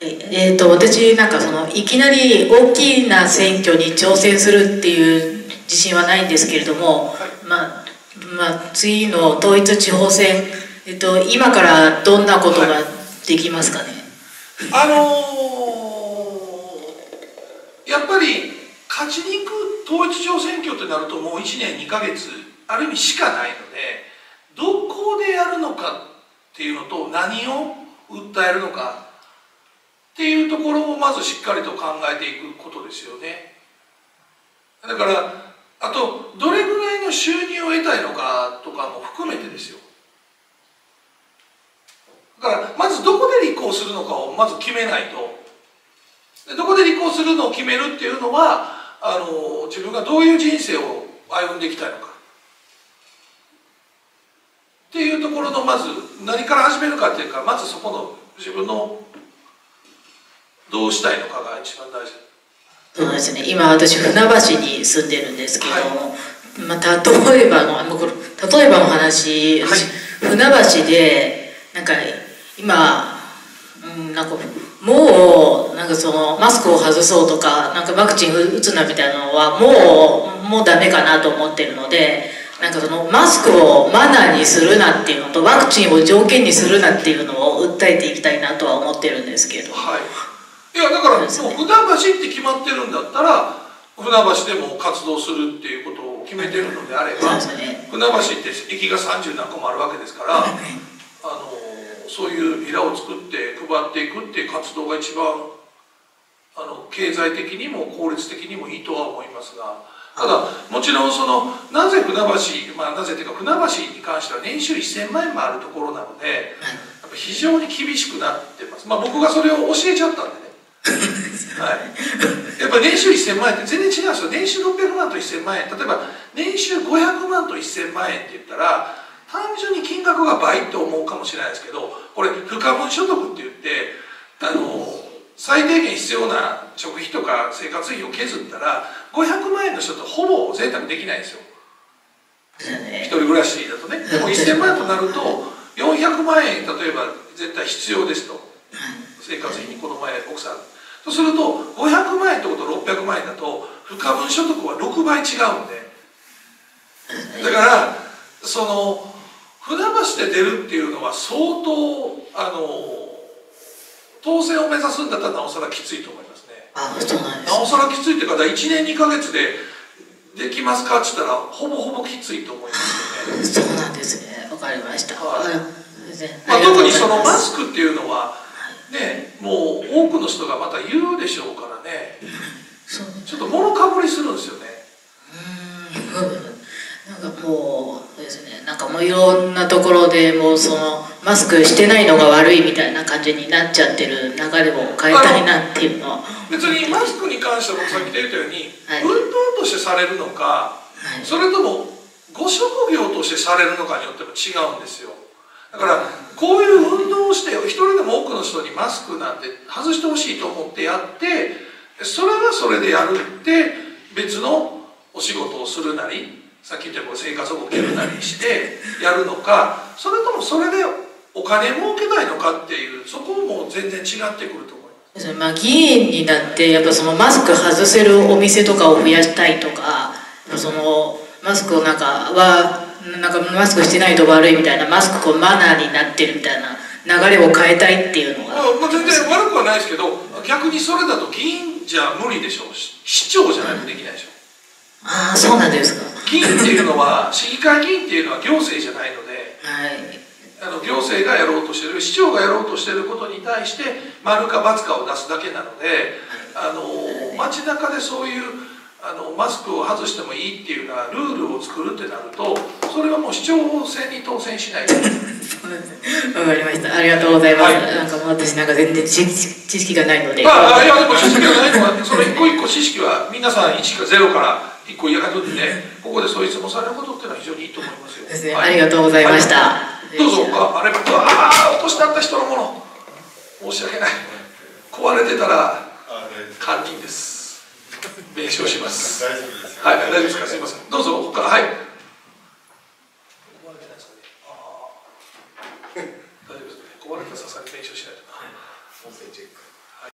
私なんかいきなり大きな選挙に挑戦するっていう自信はないんですけれども、次の統一地方選、今からどんなことができますかね。 やっぱり勝ちに行く統一地方選挙ってなるともう1年2ヶ月ある意味しかないので、どこでやるのかっていうのと何を訴えるのかっていうところをまずしっかりと考えていくことですよね。だからあとどれぐらいの収入を得たいのかとかも含めてですよ。だからまずどこで立候補するのかをまず決めないと。どこで立候補するのを決めるっていうのは自分がどういう人生を歩んでいきたいのかっていうところのまず何から始めるかっていうか、まずそこの自分のどうしたいのかが一番大事。 そうですね。今私船橋に住んでるんですけども、例えばの話、はい、船橋でなんか今なんかもうマスクを外そうとかワクチン打つなみたいなのはもうダメかなと思ってるので、マスクをマナーにするなっていうのとワクチンを条件にするなっていうのを訴えていきたいなとは思ってるんですけど。 はい、いやだからもう船橋って決まってるんだったら船橋でも活動するっていうことを決めてるのであれば、船橋って駅が30何個もあるわけですから、そういうビラを作って配っていくっていう活動が一番経済的にも効率的にもいいとは思いますが、ただもちろんなぜ船橋、なぜっていうか船橋に関しては年収1000万円もあるところなので、やっぱ非常に厳しくなってます。僕がそれを教えちゃったんでねはい、やっぱ年収1000万円って全然違うんですよ。年収600万と1000万円、例えば年収500万と1000万円って言ったら単純に金額が倍って思うかもしれないですけど、これ不可分所得って言って最低限必要な食費とか生活費を削ったら500万円の人とほぼ贅沢できないんですよ、一人暮らしだとね。でも1000万円となると400万円例えば絶対必要ですと、生活費に子供や奥さん。そうすると500万円ってこと600万円だと不可分所得は6倍違うんで、だから船橋で出るっていうのは相当当選を目指すんだったらなおさらきついと思いますね。なおさらきついって方1年2ヶ月でできますかって言ったらほぼほぼきついと思いますよね。 そうなんですね。わかりました。 特にマスクっていうのはね、もう多くの人がまた言うでしょうからね、ちょっと物かぶりするんですよね。 もうですね、もういろんなところでもうマスクしてないのが悪いみたいな感じになっちゃってる流れを変えたいなっていうのは。 別にマスクに関しては僕さっき言ったように、運動としてされるのか、それともご職業としてされるのかによっても違うんですよ。だからこういう運動をして一人でも多くの人にマスクなんて外してほしいと思ってやって、それはそれでやるって別のお仕事をするなり、さっき言ったように生活を受けるなりしてやるのか、それともそれでお金儲けたいのかっていう、そこも全然違ってくると思います。 議員になってやっぱマスク外せるお店とかを増やしたいとか、マスクをマスクしてないと悪いみたいな、マスクマナーになってるみたいな流れを変えたいっていうのが、 全然悪くはないですけど、逆にそれだと議員じゃ無理でしょう。市長じゃないとできないでしょ。 ああ、そうなんですか。 議員っていうのは市議会議員っていうのは行政じゃないので、行政がやろうとしてる、市長がやろうとしてることに対して丸か×かを出すだけなので、街中でそういうマスクを外してもいいっていうようなルールを作るってなると、それはもう市長選に当選しないと。 わかりました。ありがとうございます。私全然知識がないので。 いやでも知識がないのは、その一個一個知識は皆さん1か0から1個やるんで、ここでそういう質問されることっていうのは非常にいいと思いますよ。 ですね。ありがとうございました。 どうぞ。あれ、落としてあった人のもの。申し訳ない。壊れてたら堪忍です。弁償します。はい、大丈夫ですか。すみません。どうぞ。他、はい。壊れてないですかね。大丈夫ですね。壊れたらさすがに弁償しないとな。音声チェック。